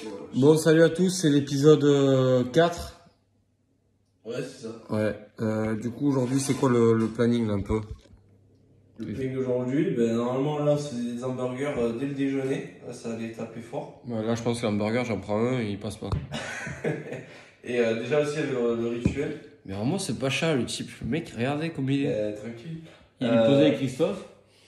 Bon, salut à tous, c'est l'épisode 4. Ouais, c'est ça. Ouais. Du coup, aujourd'hui, c'est quoi le planning là, un peu? Le planning d'aujourd'hui, ben, normalement, là, c'est des hamburgers dès le déjeuner. Là, ça allait taper fort. Ouais, là, je pense que l'hamburger, j'en prends un et il passe pas. Et déjà aussi, avec le rituel. Mais vraiment, c'est pas cher le type. Le mec, regardez comme il est. Tranquille. Il est posé avec Christophe.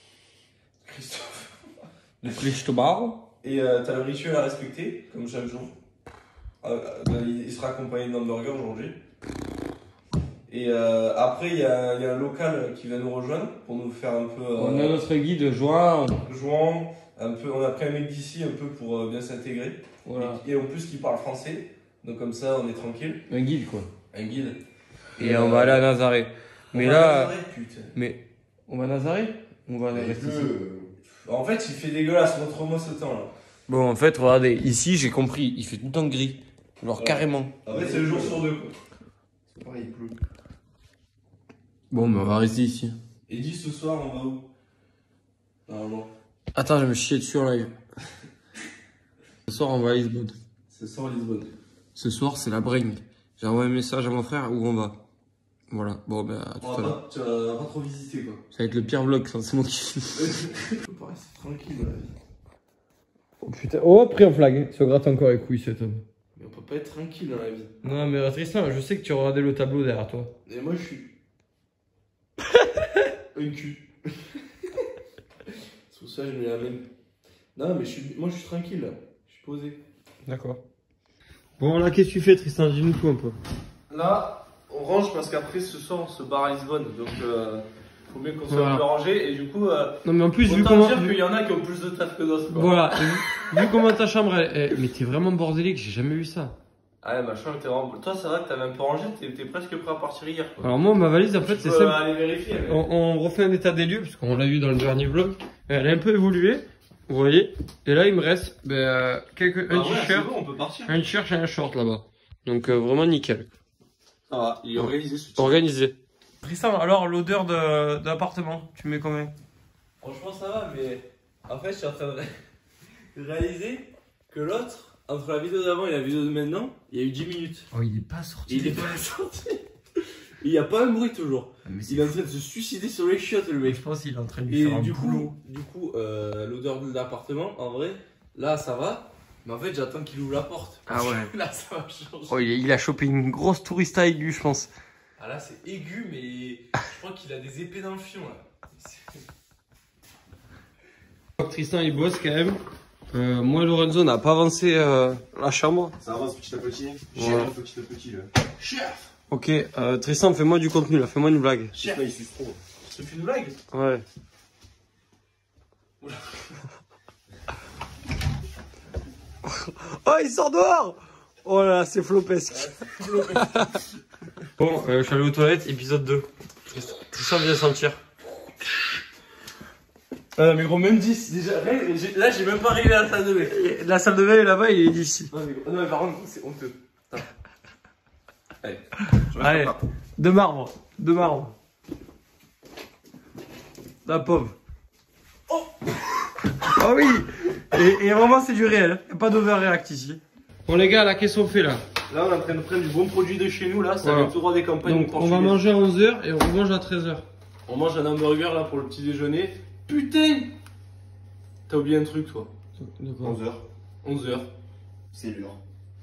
Le Christophe. Et t'as le rituel à respecter, comme chaque jour. Il sera accompagné d'hamburgers aujourd'hui. Et après, il y a un local qui va nous rejoindre pour nous faire un peu. On a notre guide Joan. Un peu, on a pris un mec d'ici un peu pour bien s'intégrer. Voilà. Et en plus, qui parle français. Donc, comme ça, on est tranquille. Un guide quoi. Un guide. Et on va aller à Nazaré. Mais là. Putain. Mais. On va à Nazaré? On va rester ici. En fait, il fait dégueulasse, montre-moi ce temps là. Bon, en fait, regardez, ici, j'ai compris, il fait tout le temps gris. Genre carrément. En fait, c'est le jour sur deux quoi. C'est pareil, il pleut. Bon, mais on va rester ici. Et dis ce soir, on va où? Normalement. Attends, je vais me chier dessus en live. Ce soir, on va à Lisbonne. Ce soir, Lisbonne. Ce soir, c'est la bringue. J'ai envoyé un message à mon frère où on va. Voilà, bon, ben, à tout à l'heure. Tu vas pas trop visiter quoi. Ça va être le pire vlog, ça, c'est moi qui. Pareil, c'est tranquille la vie. Oh putain, oh, pris en flag. Il se gratte encore les couilles cet homme. Mais on peut pas être tranquille dans la vie. Non, mais Tristan, je sais que tu as regardé le tableau derrière toi. Et moi, je suis. Un cul. Sous ça, je mets la même. Non, mais moi, je suis tranquille là. Je suis posé. D'accord. Bon, là, qu'est-ce que tu fais, Tristan? Dis-nous tout un peu. Là, on range parce qu'après ce soir on se barre à Lisbonne, donc faut bien qu'on soit un peu rangé et du coup. Non, mais en plus, vu autant comment. dire qu'il y en a qui ont plus de taf que d'autres. Quoi. Voilà, vu comment ta chambre mais t'es vraiment bordélique, j'ai jamais vu ça. Ah ouais, ma chambre était vraiment. Toi, c'est vrai que t'avais un peu rangé, t'es presque prêt à partir hier. Quoi. Alors, moi, ma valise, en fait, c'est simple. Aller vérifier. Mais... On refait un état des lieux, parce qu'on l'a vu dans le dernier vlog. Elle a un peu évolué, vous voyez. Et là, il me reste un t-shirt, bon, on peut partir. un t-shirt et un short là-bas. Donc, vraiment nickel. Ça va, il est organisé ce Organisé. Tristan, alors l'odeur de l'appartement, tu mets combien? Franchement, ça va, mais en fait, je suis en train de réaliser que l'autre, entre la vidéo d'avant et la vidéo de maintenant, il y a eu 10 minutes. Oh, il est pas sorti. Il est pas sorti. Il n'y a pas un bruit toujours. Il est en train de se suicider sur les chiottes, le mec. Je pense qu'il est en train de Et faire un du boulot. coup, l'odeur de l'appartement, en vrai, là, ça va. Mais en fait, j'attends qu'il ouvre la porte. Ah ouais. Là, ça va changer. Oh, il a chopé une grosse tourista aiguë, je pense. Ah là, c'est aigu, mais je crois qu'il a des épées dans le fion, là. Tristan, il bosse quand même. Moi et Lorenzo, on n'a pas avancé la chambre. Ça avance petit à petit. Voilà. Chef, petit à petit là. Chef. Ok, Tristan, fais-moi du contenu là, fais-moi une blague. Chef, il suce trop. Je te fais une blague? Ouais. Oh, il sort dehors! Oh là là, c'est flopesque. Bon, je suis allé aux toilettes, épisode 2. Tristan vient sentir. Ah mais gros, même 10, déjà, là j'ai même pas réglé la salle de bain. La salle de bain est là-bas, il est d'ici. Non mais par contre, c'est honteux. Allez, Allez, de marbre, de marbre. La pauvre. Oh oui. Et vraiment c'est du réel, y a pas d'overreact ici. Bon les gars, là qu'est-ce qu'on fait là? Là on est en train de prendre du bon produit de chez nous, là, ça voilà. vient tout droit des campagnes. Donc on va manger à 11h et on remange à 13h. On mange un hamburger là pour le petit déjeuner. Putain! T'as oublié un truc toi. 11h. 11h. C'est l'heure.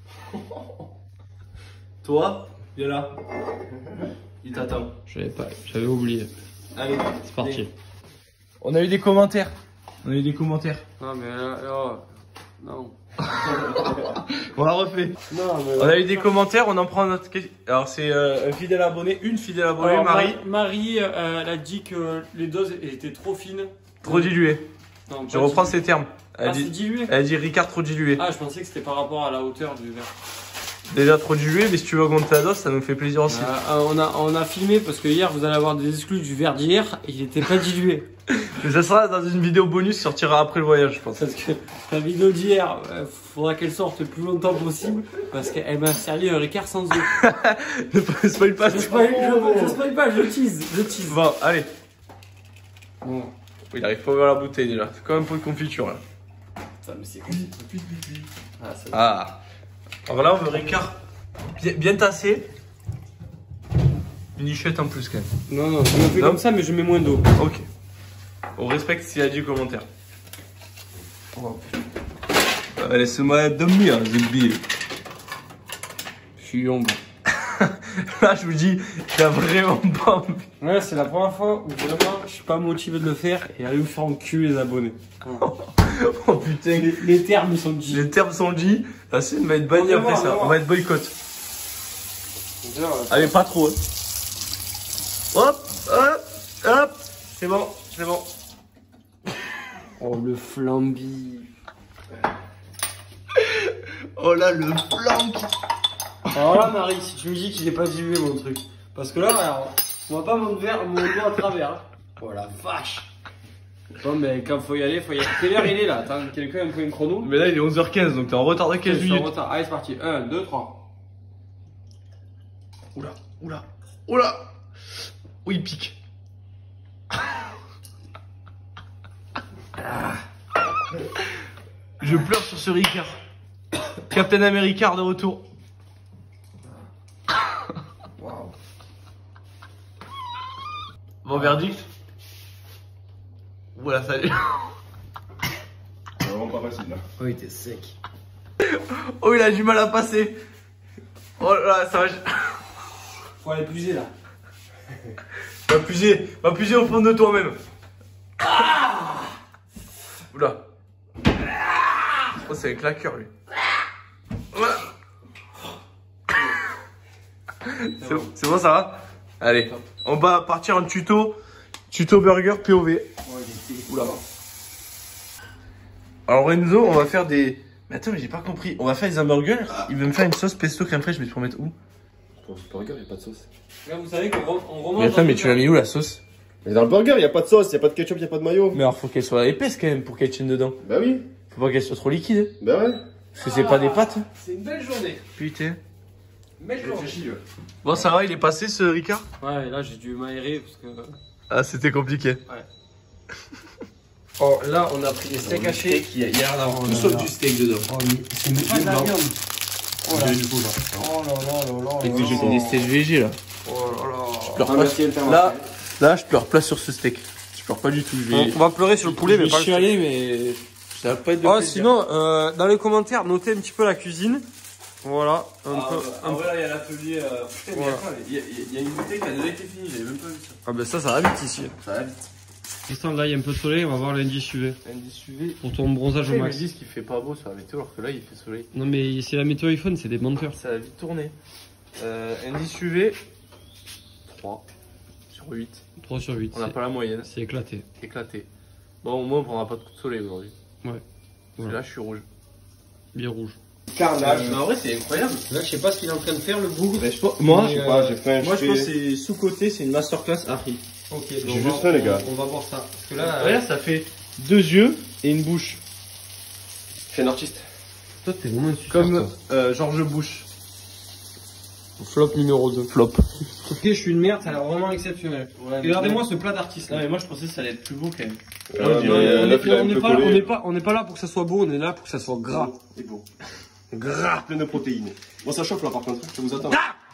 Toi, viens là. Il t'attend. J'avais oublié. Allez, C'est parti. allez. On a eu des commentaires. On a eu des commentaires. Non mais là, non. On l'a refait. Non, mais. On a eu des commentaires, on en prend notre question. Alors c'est un fidèle abonné, une fidèle abonnée, Alors, Marie. Marie, elle a dit que les doses étaient trop fines. Trop dilué. Non, Je reprends ses termes. Elle Ah, c'est dit, dilué? elle dit Ricard trop dilué. Ah, je pensais que c'était par rapport à la hauteur du verre. Déjà trop dilué, mais si tu veux augmenter la dose, ça nous fait plaisir aussi. On a filmé parce que hier vous allez avoir des exclus du verre d'hier et il était pas dilué. Mais ça sera dans une vidéo bonus qui sortira après le voyage, je pense. Parce que la vidéo d'hier, faudra qu'elle sorte le plus longtemps possible parce qu'elle m'a servi un Ricard sans eau. Ne spoil pas. Je spoil pas, je tease. Bon, allez. Bon. Il arrive pas à ouvrir la bouteille déjà. C'est comme un pot de confiture là. Ça me c'est Ah. Alors là, on veut Ricard bien tassé. Une lichette en plus quand même. Non, non, je me fais comme ça, mais je mets moins d'eau. Ok. On respecte s'il a dit commentaire. Oh. Laisse-moi dormir, Zumbi. Je suis ombre. Là, je vous dis, t'as vraiment pas envie. Ouais, c'est la première fois où vraiment je suis pas motivé de le faire et allez vous faire enculer les abonnés. Oh putain. Les termes sont dits. Les termes sont dits. La scène va être bannie après ça. On va être boycott. Allez, pas trop. Hein. Hop, hop, hop. C'est bon, c'est bon. Oh, le flambi. Oh là, le flanc. Alors là, Marie, si tu me dis qu'il est pas dilué mon truc. Parce que là, alors, on va pas mon verre, mon doigt à travers. Hein. Oh la vache. Bon, mais quand faut y aller, faut y aller. Quelle heure il est là? Attends, quelqu'un a pris un chrono? Mais là, il est 11h15, donc t'es en retard de 15 Je suis en minutes. retard. Allez, c'est parti. 1, 2, 3. Oula, oula, oula. Oh, il pique. Je pleure sur ce Ricard. Captain America de retour. Waouh. Bon verdict. Voilà, salut. C'est vraiment pas facile là. Oh, il était sec. Oh, il a du mal à passer. Oh là, ça va. Faut aller puiser là. Va puiser au fond de toi-même. Oula. Oh, c'est un claqueur lui. Voilà. C'est bon, ça va? Allez, on va partir en tuto. Tuto burger POV. Oula. Alors Renzo, on va faire des... Mais attends, mais j'ai pas compris. On va faire des hamburgers. Il veut me faire une sauce pesto crème fraîche, mais tu peux mettre où? Pour ce burger, y a pas de sauce. Là, vous savez qu'on remonte. Mais attends, mais tu l'as mis où la sauce? Mais dans le burger, y a pas de sauce, y a pas de ketchup, y a pas de mayo. Mais alors faut qu'elle soit épaisse quand même pour qu'elle tienne dedans. Bah oui. Faut pas qu'elle soit trop liquide. Bah ouais. Parce que c'est pas des pâtes. C'est une belle journée. Putain. Belle journée. Bon, ça va, il est passé ce Ricard? Ouais, là, j'ai dû m'aérer parce que. Ah, c'était compliqué. Oh, là, on a pris des steaks hachés. Il y a là, Oh tout là sauf là. du steak dedans. Oh, mais c'est pas de la viande. Oh là. Oh là là là là. C'est des steaks VG là. Oh là là. Je pleure pas. Là, je pleure pas sur ce steak. Je pleure pas du tout. On va pleurer sur le poulet, mais pas le steak. mais ça va pas être de Oh, plaisir. sinon, dans les commentaires, notez un petit peu la cuisine. Voilà, un peu. En vrai, là, il y a l'atelier. Voilà. Il y a une bouteille qui a déjà été finie, j'avais même pas vu ça. Ah, ben ça va vite ici. Ça va vite. Tristan, là, il y a un peu de soleil, on va voir l'indice UV. Indice UV. Pour ton bronzage au Ils me max. disent qu'il fait pas beau sur la météo, alors que là, il fait soleil. Non, mais c'est la météo iPhone, c'est des menteurs. Ça va vite tourner. Indice UV 3 sur 8. 3 sur 8. On n'a pas la moyenne. C'est éclaté. Éclaté. Bon, au moins, on prendra pas de coup de soleil aujourd'hui. Ouais. Parce que Voilà. là, je suis rouge. Bien rouge. Carnage. Mais en vrai, c'est incroyable. Là, je sais pas ce qu'il est en train de faire, le bougre. Moi, Mais, Je sais pas, j'ai fait un moi, je pense que c'est sous-côté, c'est une masterclass Harry. Ok, J'ai donc juste fait, les gars. On va voir ça. Parce que là, Regarde, ça fait 2 yeux et une bouche. Je suis un artiste. toi, t'es vraiment un super. Comme George Bush. Flop numéro 2. Flop. Ok, je suis une merde, ça a l'air vraiment exceptionnel. Ouais, Regardez-moi ce plat d'artiste Non, là. mais moi, je pensais que ça allait être plus beau quand même. On n'est pas là pour que ça soit beau, on est là pour que ça soit gras. Et beau. Gras. Plein de protéines. Bon, ça chauffe là par contre, je vous attends.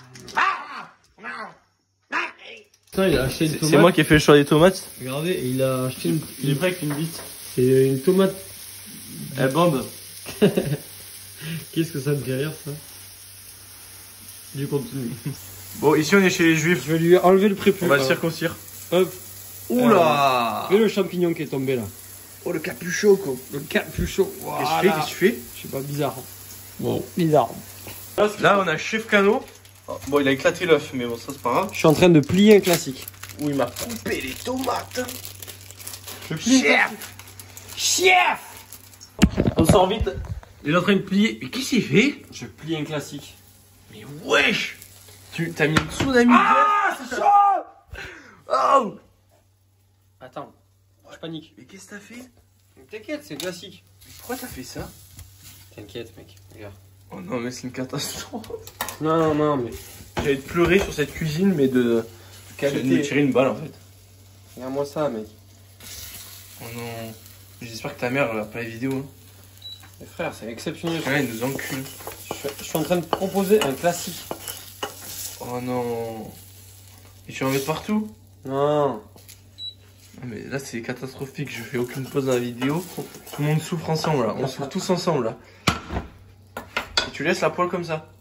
Putain, il a acheté une tomate. C'est moi qui ai fait le choix des tomates. Regardez, et il a acheté Il est prêt avec une bite. c'est une tomate. Elle bande. Qu'est-ce que ça me fait rire ça? Du contenu. Bon, ici, on est chez les juifs. Je vais lui enlever le prépuce. On va le circoncire. Hop. Oula. Et le champignon qui est tombé là. Oh, le capuchon, quoi. Le capuchon. Qu'est-ce que tu fais? Je sais pas, bizarre. Wow. Bizarre. Là, on a Chef Cano. Bon, il a éclaté l'œuf, mais bon, ça, c'est pas grave. Je suis en train de plier un classique. Où il m'a coupé les tomates. Je plie. Chef. On sort vite. Il est en train de plier. Mais qu'est-ce qu'il fait? Je plie un classique. Mais wesh. Tu t'as mis une tsunami. Ah, c'est chaud. Oh. Attends, je panique. Mais qu'est-ce que t'as fait? T'inquiète, c'est classique. Pourquoi t'as fait ça? T'inquiète, mec. Regarde. Oh non, mais c'est une catastrophe. Non, mais. J'allais te pleurer sur cette cuisine, mais de Qualité. tirer une balle en fait. Regarde-moi ça, mec. Oh non. J'espère que ta mère elle a pas les vidéos. Hein. Mais frère, c'est exceptionnel. Ouais, il nous encule. Je suis en train de proposer un classique. Oh non. Et tu en mets partout? Non. Mais là, c'est catastrophique. Je fais aucune pause dans la vidéo. Tout le monde souffre ensemble là. On souffre tous ensemble là. Et tu laisses la poêle comme ça.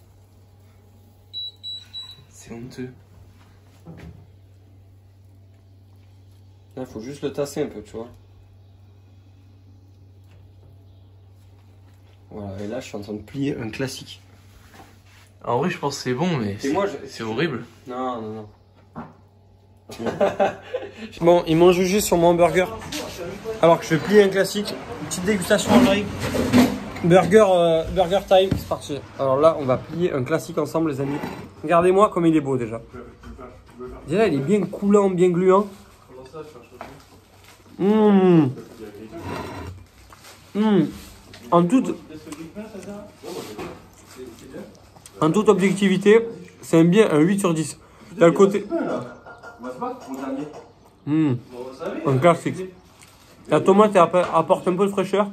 C'est honteux. Là, faut juste le tasser un peu, tu vois. Voilà, et là, je suis en train de plier un classique. En vrai, je pense que c'est bon, mais Et moi, c'est horrible. Non, non, non. Bon, ils m'ont jugé sur mon hamburger. Alors que je vais plier un classique. Une petite dégustation en live. Burger time, c'est parti. Alors là, on va plier un classique ensemble, les amis. Regardez-moi comme il est beau déjà. Déjà, il est bien coulant, bien gluant. En toute objectivité, c'est bien un 8 sur 10. T'as le côté. Un classique. La tomate apporte un peu de fraîcheur.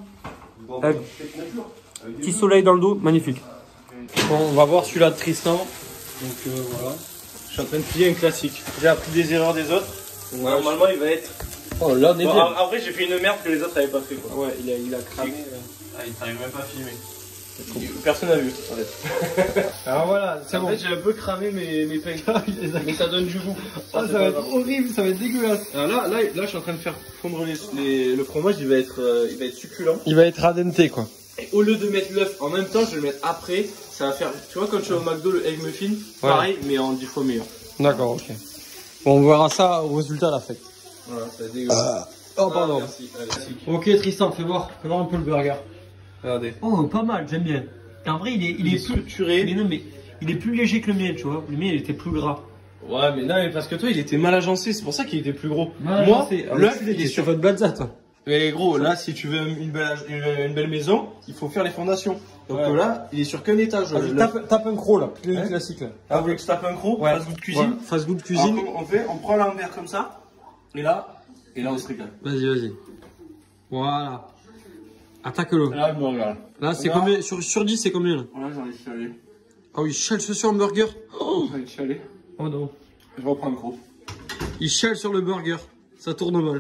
Petit soleil dans le dos, magnifique. Bon, on va voir celui-là de Tristan. Donc voilà. Je suis en train de plier un classique. J'ai appris des erreurs des autres. Donc, normalement, il va être. Oh là, on est Bon, bien. après, j'ai fait une merde que les autres n'avaient pas fait. Quoi. Ouais, il a cramé. Ah, il t'arrive même pas à filmer. Personne n'a vu. En fait. Alors voilà, c'est bon. En fait, j'ai un peu cramé mes pecs. Mais ça donne du goût. Ça va être horrible, ça va être dégueulasse. Alors là, je suis en train de faire fondre le fromage, il va être succulent. Il va être adente quoi. Et au lieu de mettre l'œuf en même temps, je vais le mettre après. Ça va faire, tu vois, quand tu vas au McDo, le egg muffin, pareil, mais en 10 fois meilleur. D'accord, ok. Bon, on verra ça au résultat de la fête. Voilà, ça va être dégueulasse. Oh, pardon. Merci. Allez, Ok, Tristan, fais voir un peu le burger. regardez. Oh, pas mal, j'aime bien. En vrai, il est plus structuré. Mais non, mais il est plus léger que le mien, tu vois. Le mien, il était plus gras. Ouais, mais non, mais parce que toi, il était mal agencé, c'est pour ça qu'il était plus gros. Moi, l'œuf, il est sur votre blazza, toi. Mais gros, là, si tu veux une belle maison, il faut faire les fondations. Donc Ouais. Là, il est sur qu'un étage. Tape un croc là, le Hein classique là. Ah, vous voulez que je tape un croc? Ouais. Fast food cuisine. Ouais. Fast food cuisine. Alors, on prend l'envers comme ça. Et là, on se régale. Vas-y. Voilà. Attaque-le. Là, bon, regarde. Là, c'est Là. combien sur 10, c'est combien là? Voilà, j'en ai chialé. Ah oui, il chiale sur le burger. Oh, J'en ai chialé. oh non. Je reprends le croc. Il chiale sur le burger. Ça tourne mal.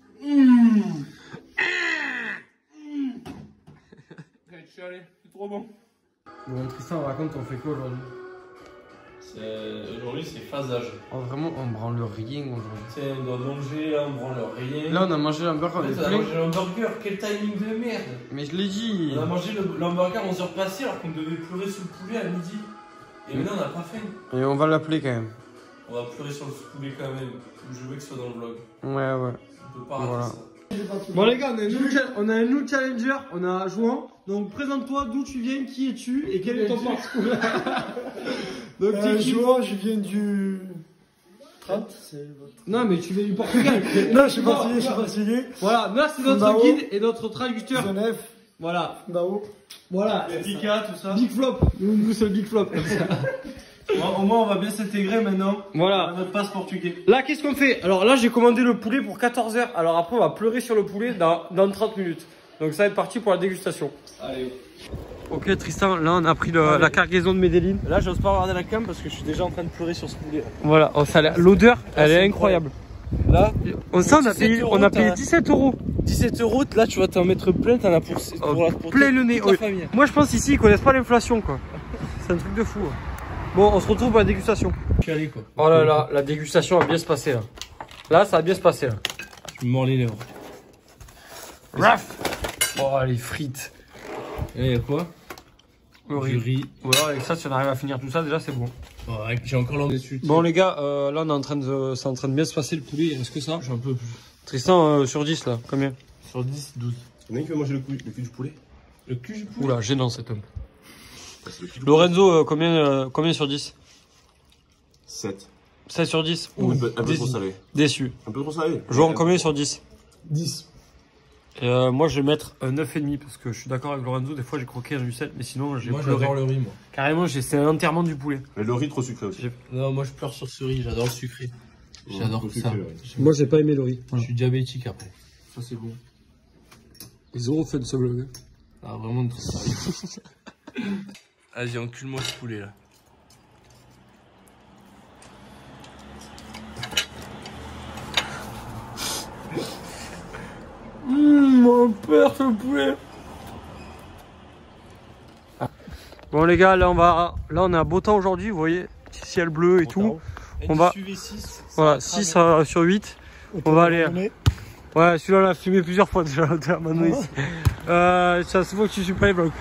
J'en ai chialé. C'est trop bon. Bon, Tristan, raconte, on fait quoi aujourd'hui? Aujourd'hui, c'est phasage. Oh, vraiment, on branle rien aujourd'hui. Tu sais, on doit manger, là, on branle rien. Là, on a mangé l'hamburger, on est on a plein. mangé l'hamburger, quel timing de merde! Mais je l'ai dit. On a mangé l'hamburger 11h passées alors qu'on devait pleurer sur le poulet à midi. Et maintenant on n'a pas faim. Et on va l'appeler quand même. On va pleurer sur le poulet quand même. Je veux que ce soit dans le vlog. Ouais. On peut pas rater Voilà. ça. Bon les gars, on a un nouveau challenger, on a Jouan. Donc présente-toi, d'où tu viens, qui es-tu et quel est ton parcours? Donc Jouan, je viens du 30, c'est votre... Non mais tu viens du Portugal. Non, je suis fatigué, Voilà, là c'est notre Fundao. guide et notre traducteur. Genève, Voilà, Fundao. voilà. Pika, tout ça. Big flop, nous c'est le big flop comme ça. Au moins on va bien s'intégrer maintenant. On a Voilà. notre passe portugais. Là qu'est-ce qu'on fait? Alors là j'ai commandé le poulet pour 14 h. Alors après on va pleurer sur le poulet dans 30 minutes. Donc ça va être parti pour la dégustation. Allez. Ok Tristan, là on a pris la cargaison de Medellin. Là j'ose pas regarder la cam parce que je suis déjà en train de pleurer sur ce poulet. Voilà, oh, l'odeur elle est incroyable. Là, On sait on a payé 17 €. 17 €, là tu vas t'en mettre plein, t'en as pour Plein le nez. toute la Oui. famille. Moi je pense ici ils connaissent pas l'inflation quoi. C'est un truc de fou. Bon, on se retrouve pour la dégustation. Je suis allé quoi. Oh là là, la dégustation va bien se passer là. Là, ça va bien se passer là. Je me mords les lèvres. Raf. Oh, les frites. Et y'a quoi? Le Du riz. riz. Ou alors avec ça, si on arrive à finir tout ça, déjà c'est bon. Ouais, j'ai encore l'angle dessus. Bon les gars, là on est en train c'est en train de bien se passer le poulet. Il reste que ça. J'en peux plus. Tristan, sur 10 là, combien? Sur 10, 12. Il y en a qui veut manger le cul du poulet. Le cul du poulet. Oula, gênant cet homme. C'est le cul du Lorenzo, combien sur 10? 7. 7 sur 10 Un peu trop déçu. salé. Déçu. Un peu trop salé. Jouant combien sur 10? 10. Moi je vais mettre un 9,5 parce que je suis d'accord avec Lorenzo, des fois j'ai croqué un 7 mais sinon j'ai Moi pleuré. j'adore le riz, moi. Carrément, c'est un enterrement du poulet. Mais le riz trop sucré aussi. Non, moi je pleure sur ce riz, j'adore le sucré. J'adore Trop ça. sucré, ouais. Moi j'ai pas aimé le riz. Je suis diabétique après. Ça c'est bon. Zéro fait de ce vlog. Ah, vraiment trop sérieux. Vas-y, encule-moi ce poulet là. Mon père, ce poulet. Bon les gars, là on a beau temps aujourd'hui, vous voyez, petit ciel bleu et tout. On va, voilà, 6 sur 8. On va aller. Ouais, celui-là on l'a fumé plusieurs fois déjà maintenant ici. Ça se voit que tu suis pas les blogs.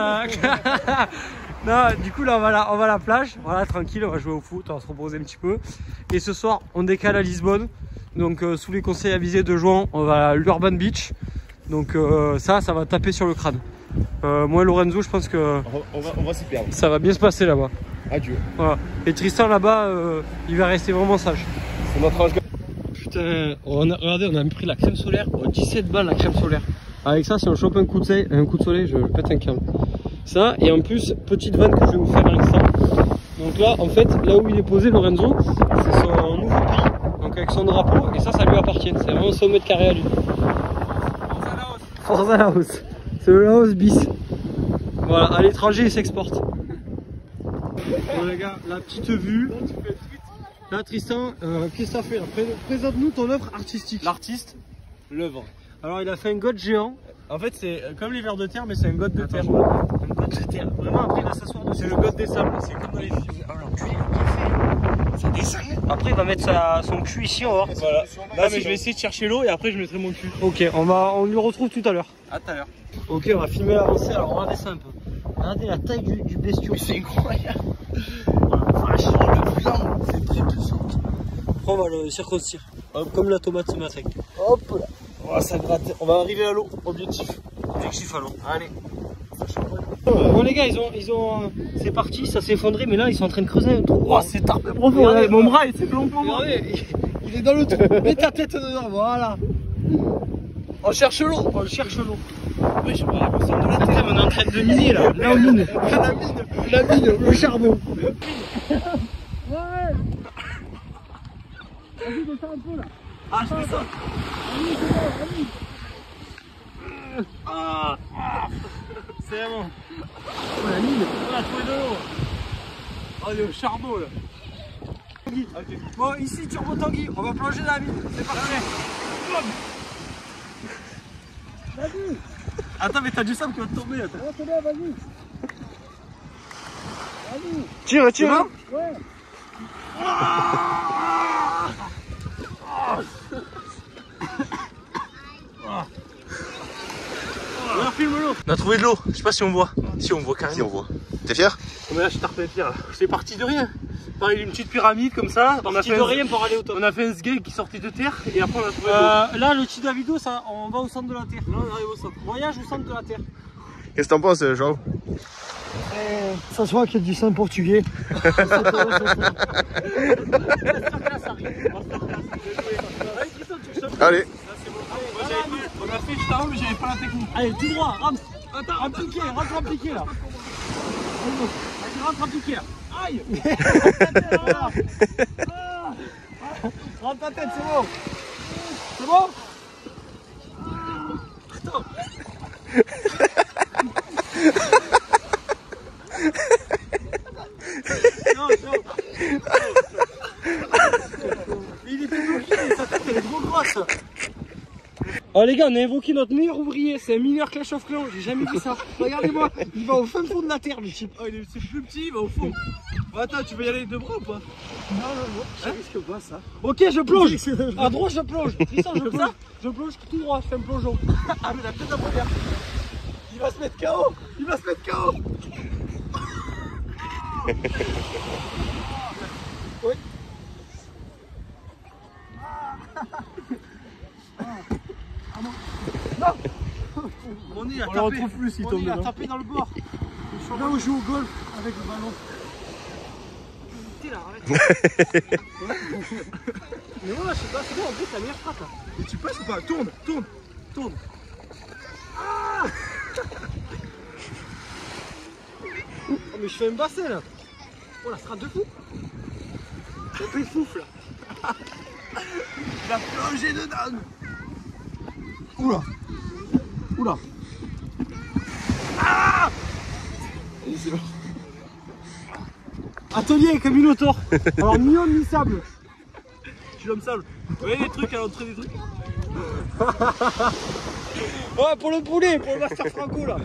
Non, du coup là on va à la plage, voilà, tranquille, on va jouer au foot, on va se reposer un petit peu. Et ce soir on décale à Lisbonne. Donc sous les conseils avisés de Juan, on va à l'Urban Beach. Donc ça va taper sur le crâne. Moi et Lorenzo, je pense que On va s'y perdre. ça va bien se passer là-bas. Adieu. Voilà. Et Tristan là-bas, il va rester vraiment sage. C'est notre âge. Putain, regardez, on a pris la crème solaire, 17 balles la crème solaire. Avec ça, si on chope un coup de soleil, je pète un câble. Ça, et en plus, petite vanne que je vais vous faire avec ça. Donc là, en fait, là où il est posé, Lorenzo, c'est son nouveau pays. Donc avec son drapeau, et ça lui appartient. C'est vraiment 100 mètres carrés à lui. Forza Laos. C'est le Laos bis. Voilà, à l'étranger, il s'exporte. Bon les gars, la petite vue. Là, Tristan, qu'est-ce que ça fait là? Présente-nous ton œuvre artistique. L'artiste, l'œuvre. Alors, il a fait un god géant. En fait, c'est comme les vers de terre, mais c'est un god de terre. Un god de terre. Vraiment, après, il va s'asseoir dessus. C'est le god des sables, c'est comme dans les films. Ça descend. Après, il va mettre son cul ici en haut. Voilà. Là, mais je vais essayer de chercher l'eau et après, je mettrai mon cul. Ok, on lui retrouve tout à l'heure. À tout à l'heure. Ok, on va filmer l'avancée. Alors, regardez ça un peu. Regardez la taille du bestiau. C'est incroyable. Vache, le blanc, c'est très puissant. Après, on va le circoncire. Comme la tomate ce matin. Hop là. Oh, ça gratte. On va arriver à l'eau. Objectif à l'eau. Allez. Bon les gars, c'est parti, ça s'est effondré, mais là ils sont en train de creuser un trou. Oh, c'est tard de profond. Regardez, mon bras il s'est plomb pour moi. Regardez, il est dans le trou. Mets ta tête dedans, voilà. On cherche l'eau. On cherche l'eau. Oui, je vois le centre de la terre. Putain, on est en train de miner là. Là on mine. La mine, le charbon. Ouais. Vas-y, descends un peu là. Ah, je fais ça. Ah, C'est bon. oh, la mine. On a trouvé de l'eau. Oh, il est au charbon là. Okay. Bon, ici, Turbo Tanguy, on va plonger dans la mine. C'est parti. Vas-y. Attends, mais t'as du sable qui va te tomber là. Oh, c'est bien, vas-y. Vas-y. Tire. Ouais. Filme l'eau. On a trouvé de l'eau. Je sais pas si on voit. Si on voit carrément. Si on voit. T'es fier? Oh, mais là, je suis tarpé fier là. C'est parti de rien. Pareil, une petite pyramide comme ça. On a fait de rien pour aller au top. On a fait un sgeg qui sortait de terre et après on a trouvé de l'eau. Là, le petit Davido, ça, on va au centre de la Terre. Là, on arrive au centre. Voyage au centre de la Terre. Qu'est-ce que t'en penses, Joao? Ça se voit qu'il y a du sang portugais. Allez. On a fait juste avant, mais j'avais pas la technique. Allez, tout droit, rentre. Attends, En piqué, rentre en piqué là. Vas-y, rentre en piqué là. aïe. Rentre ta tête, c'est bon. C'est bon? Attends. Non, il est tout bloqué, sa tête elle est trop grosse. Oh les gars, on a invoqué notre meilleur ouvrier, c'est un mineur Clash of Clans, j'ai jamais vu ça. Regardez-moi, il va au fin fond de la terre le type. Oh, c'est plus petit, il va au fond. Bon, attends, tu veux y aller de bras ou pas? Non, je risque pas ça. Ok, je plonge. À droite, je plonge. Tristan, je plonge. Je plonge tout droit, je fais un plongeon. Ah, mais la tête à première. Il va se mettre KO. Il va se mettre KO. Oui. Mon nez a On tapé. le retrouve plus s'il tombe Il a dedans. tapé dans le bord. Là où je joue au golf avec le ballon. Là, arrête. Mais voilà, je sais pas, c'est bon, en plus, la meilleure frappe là. Et tu passes ou pas? Tourne. Ah oh, mais je fais un bassin là. Oh la strate de fou. C'est un peu souffle là. Il a plongé dedans. Oula. Atelier Caminotor. Alors ni homme ni sable. Je suis l'homme sable. Vous voyez les trucs à l'entrée des trucs. Ouais, pour le poulet, pour le master franco là.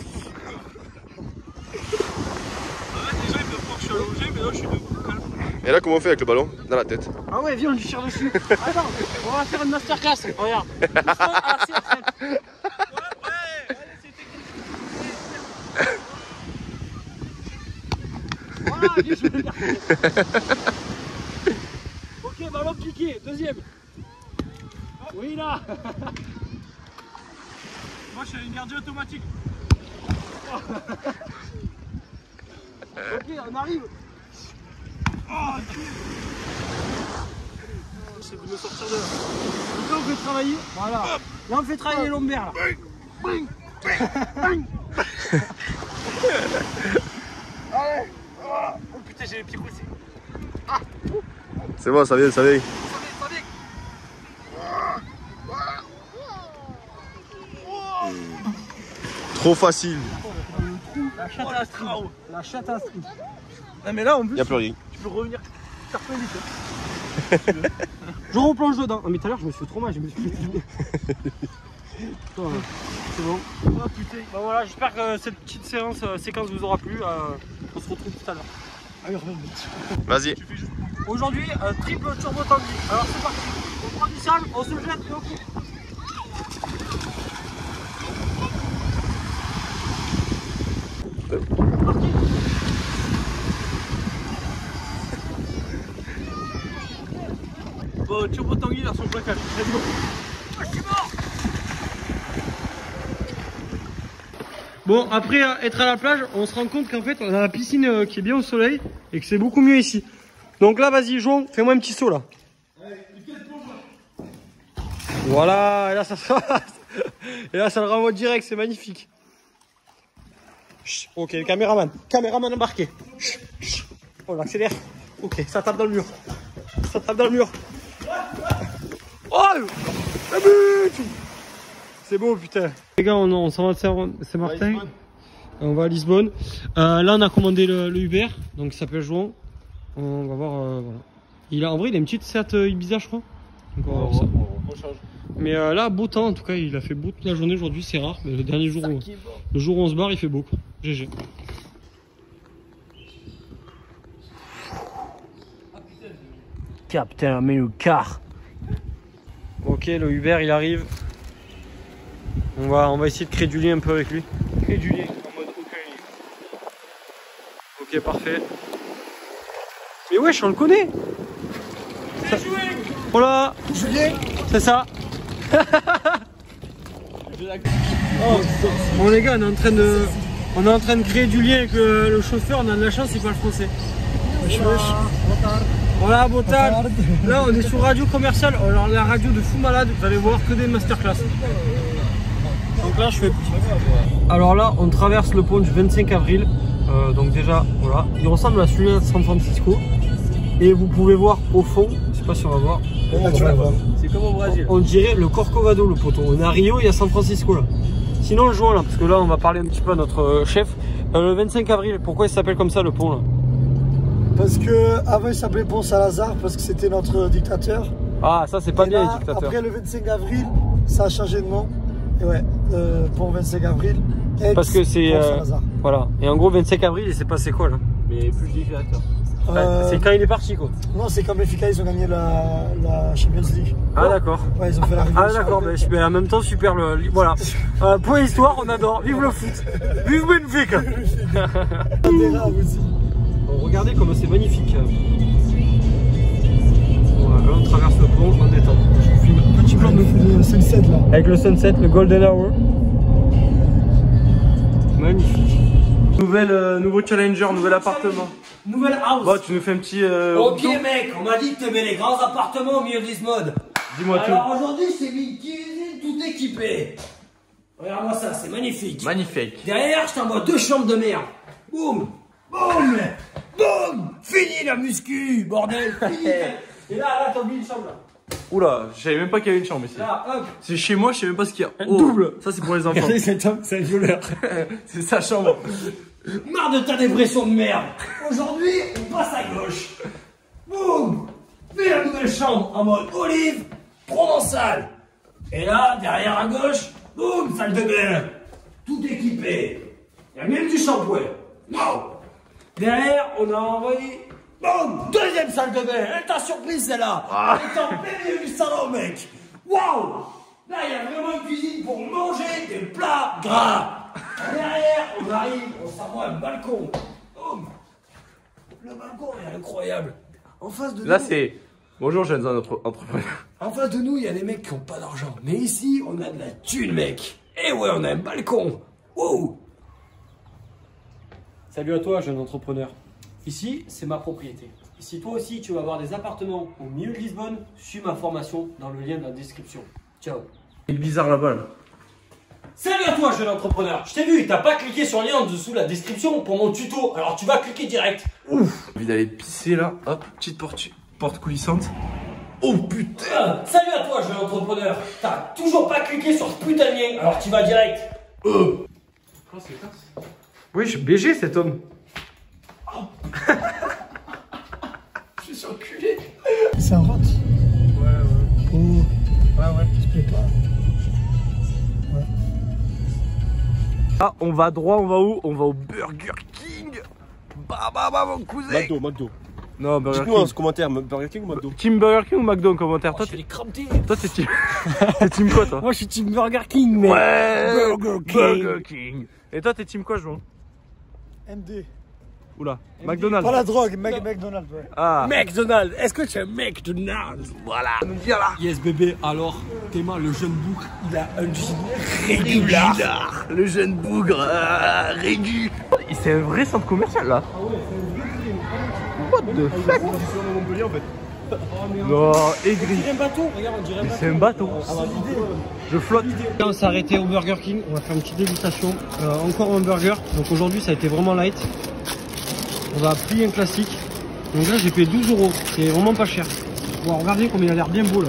Déjà ils peuvent croire que je suis allongé, mais là je suis debout. Et là, comment on fait avec le ballon? Dans la tête. Ah ouais, viens, on lui tire dessus. Attends, on va faire une masterclass. Regarde. Voilà, viens, je vais le garder. Ok, ballon piqué, deuxième. Oui, là. Moi, je suis une gardien automatique. Ok, on arrive. J'essaie de me sortir de là. Donc là, on fait travailler. Voilà. Là, on fait travailler les lombaires. Là. Oh putain, j'ai les pieds coincés. C'est bon, ça vient, ça vient. Trop facile. La chatte à string. La chatte à string. Non mais là en plus, Y'a plus rien. tu peux revenir faire plein vite. Je replonge dedans. Ah mais tout à l'heure je me suis fait trop mal, je me suis fait filmer. C'est bon. Oh putain. Bah voilà, j'espère que cette petite séquence vous aura plu. On se retrouve tout à l'heure. Allez, reviens vite. Vas-y. Aujourd'hui, triple turbo tanguy. Alors c'est parti. On prend du sable, on se jette et on coupe. Parti. Bon, turbo tanguy vers son plaquage. Let's go. Ah, je suis mort. Bon, après être à la plage, on se rend compte qu'en fait, on a la piscine qui est bien au soleil et que c'est beaucoup mieux ici. Donc là, vas-y, João, fais-moi un petit saut là. Voilà, et là, ça le renvoie direct, c'est magnifique. Chut, ok, le caméraman embarqué. Chut, chut. On accélère. Ok, ça tape dans le mur. Ça tape dans le mur. Oh, le but. C'est beau, putain. Les gars, on s'en va de Saint-Martin. On va à Lisbonne. Là, on a commandé le Uber, donc il s'appelle João. On va voir. Voilà. En vrai, il a une petite Seat Ibiza, je crois. Donc on va voir ça. Mais là, beau temps en tout cas, il a fait beau toute la journée aujourd'hui, c'est rare. Mais le dernier jour, le jour où on se barre, il fait beau. GG. Captain Amilcar. Ok, le Uber il arrive. On va essayer de créer du lien un peu avec lui. Créer du lien en mode aucun lien. Ok, parfait. Mais wesh, on le connaît. Voilà, Julien, c'est ça. Bon les gars, on est en train de créer du lien avec le chauffeur. On a de la chance, il parle français. Voilà, Botal. Là, on est sur radio commerciale. Alors la radio de fou malade. Vous allez voir que des masterclass. Donc là, je fais. Alors là, on traverse le pont du 25 avril. Donc déjà, voilà, il ressemble à celui de San Francisco. Et vous pouvez voir au fond, je sais pas si on va voir. C'est comme au Brésil. On dirait le Corcovado, le poteau. On est à Rio, il y a San Francisco là. Sinon, le João là, parce que là, on va parler un petit peu à notre chef. Le 25 avril, pourquoi il s'appelle comme ça le pont là? Parce que avant il s'appelait Pont Salazar parce que c'était notre dictateur. Ah, ça c'est pas bien là, les dictateurs. Après le 25 avril, ça a changé de nom. Et ouais, Pont 25 avril. Parce que c'est voilà. Et en gros 25 avril, il s'est passé quoi là? Mais plus le dictateur. C'est quand il est parti quoi. Non, c'est comme les FK, ils ont gagné la Champions League. Ah d'accord. Ouais, ils ont fait la révolution. Ah d'accord, mais en même temps super voilà. Point histoire, on adore. Vive le foot. Vive Benfica. Aussi. Bon, regardez comme c'est magnifique. Voilà, là on traverse le pont en détente. Je vous filme un petit plan de le sunset là. avec le sunset, le golden hour. Magnifique. Nouveau challenger, nouvel appartement. Nouvelle house. Bon, tu nous fais un petit. Ok mec, on m'a dit que t'aimais les grands appartements au milieu de Lisbonne. Dis-moi tout. Alors aujourd'hui c'est une cuisine tout équipée. Regarde-moi ça, c'est magnifique. Magnifique. Derrière, je t'envoie 2 chambres de merde. Boum, boum, boum. Fini la muscu, bordel. Fini. Et là, t'as oublié une chambre là. Oula, je savais même pas qu'il y avait une chambre ici. Là, hop. C'est chez moi, je sais même pas ce qu'il y a. Oh, double. Ça c'est pour les enfants. Regardez cet homme, c'est un violeur. C'est sa chambre. Marre de ta dépression de merde. Aujourd'hui, on passe à gauche. Boum. Fais la nouvelle chambre en mode olive provençale. Et là, derrière à gauche, boum, salle de bain. Tout équipé. Il y a même du shampoing. Wow. Derrière, on a envoyé... Boum, deuxième salle de bain. Elle t'a surprise celle-là. Elle est en plein milieu du salon, mec. Waouh. Là, il y a vraiment une cuisine pour manger des plats gras. Derrière, on arrive, on s'envoie un balcon. Boum. Le balcon est incroyable. En face de Là, nous, c'est. Bonjour, jeunes entrepreneurs. en face de nous, il y a des mecs qui ont pas d'argent. Mais ici, on a de la thune, mec. Et ouais, on a un balcon. Wow. Salut à toi, jeune entrepreneur. Ici, c'est ma propriété. Et si toi aussi, tu vas avoir des appartements au milieu de Lisbonne, suis ma formation dans le lien de la description. Ciao. Il est bizarre là-bas, là. Salut à toi, jeune entrepreneur. Je t'ai vu, t'as pas cliqué sur le lien en dessous de la description pour mon tuto. Alors tu vas cliquer direct. Ouf. J'ai envie d'aller pisser là. Hop, petite porte coulissante. Oh putain. Salut à toi, jeune entrepreneur. T'as toujours pas cliqué sur ce putain de lien. Alors tu vas direct. Oh, c'est classe. Oui, je suis BG cet homme. Je suis enculé. C'est un rot. Ouais. Ouais. Je te plaît pas. Ah, on va droit, on va où? On va au Burger King. Bah, mon cousin. McDo. Non, Burger Dites-nous en King. commentaire, Burger King ou McDo? Team Burger King ou McDo en commentaire? Je vais les cramper. Toi, t'es team. T'es team quoi, toi? Moi je suis team Burger King, mais. Ouais. Burger King. Burger King. Et toi, t'es team quoi, Jean? MD. Oula. McDonald's. Pas la drogue, McDonald's, ouais. Ah. McDonald's. Est-ce que tu es McDonald's? Voilà. Nous dire là. Yes bébé, alors Théma, le jeune bougre, il a un jean Régular. Le jeune bougre. Régu. C'est un vrai centre commercial là. What the fuck? Montpellier en fait. Non, aigri. un bateau, regarde, on dirait un bateau. C'est un bateau. Je flotte. On s'est arrêté au Burger King, on va faire une petite dégustation. Encore un burger, donc aujourd'hui ça a été vraiment light. On va plier un classique. Donc là j'ai payé 12 €, c'est vraiment pas cher. Bon, regardez comme il a l'air bien beau là.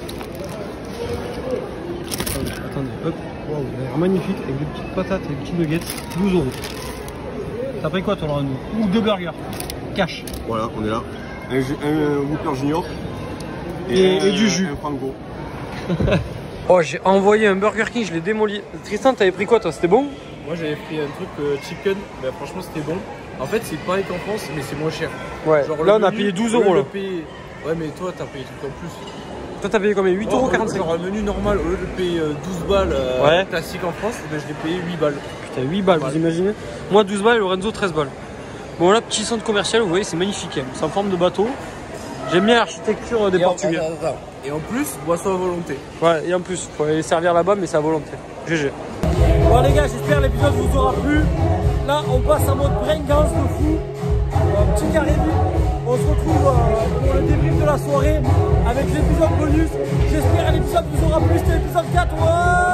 Attendez, hop, wow, il a l'air magnifique avec des petites patates et des petits nuggets. 12 €. T'as pris quoi toi Laurent? Ou 2 burgers cash. Voilà, on est là. Un Whopper Junior. Et du jus. Un Franco. Oh, j'ai envoyé un Burger King, je l'ai démoli. Tristan, t'avais pris quoi toi? C'était bon? Moi j'avais pris un truc chicken, mais franchement c'était bon. En fait c'est pareil qu'en France mais c'est moins cher. Ouais, Genre, là le on a menu, payé 12 au lieu € de là. payer- Ouais mais toi t'as payé tout en plus. Toi t'as payé combien? 8,45 €. Genre un menu normal, au lieu de payer 12 balles Ouais. classique en France, ben, je l'ai payé 8 balles. Putain, 8 balles, vous imaginez? Moi 12 balles et Lorenzo 13 balles. Bon là, petit centre commercial, vous voyez, c'est magnifique. Hein. C'est en forme de bateau. J'aime bien l'architecture des Portugais. Et en plus, boisson à volonté. Ouais, et en plus, faut aller les servir là-bas, mais c'est à volonté. GG. Bon les gars, j'espère que l'épisode vous aura plu. Là, on passe en mode braingangs de fou. Petit carré vide. On se retrouve pour le débrief de la soirée avec l'épisode bonus. J'espère que l'épisode vous aura plu. C'était l'épisode 4. Ouais.